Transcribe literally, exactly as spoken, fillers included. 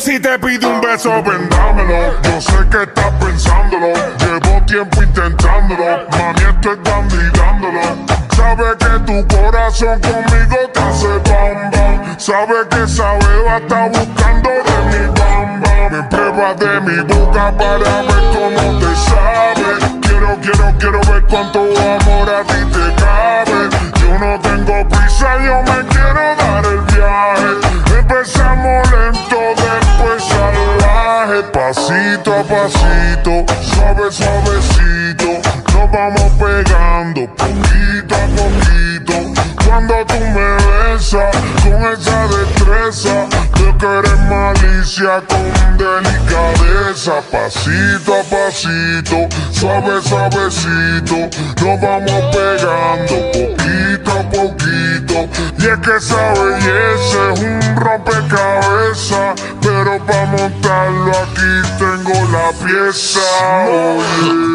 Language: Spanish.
Si te pido un beso, ven dámelo. Yo sé que estás pensándolo. Llevo tiempo intentándolo. Mami, esto es dando y dándolo. Sabe que tu corazón conmigo te hace bam bam. Sabe que esa beba está buscando de mi bam bam. Me prueba de mi boca para ver cómo te sabe. Quiero, quiero, quiero ver cuánto amor a ti te cabe. Yo no tengo prisa, yo me quiero dar el viaje. Empezamos lento, después salvaje. Pasito a pasito, suave, suavecito. Nos vamos pegando poquito a poquito. Cuando tú me besas con esa destreza, de que eres malicia con delicadeza. Pasito a pasito, suave, suavecito. Nos vamos pegando poquito a poquito. Y es que esa belleza es un rompecabezas, pero para montarlo aquí tengo la pieza. Oye.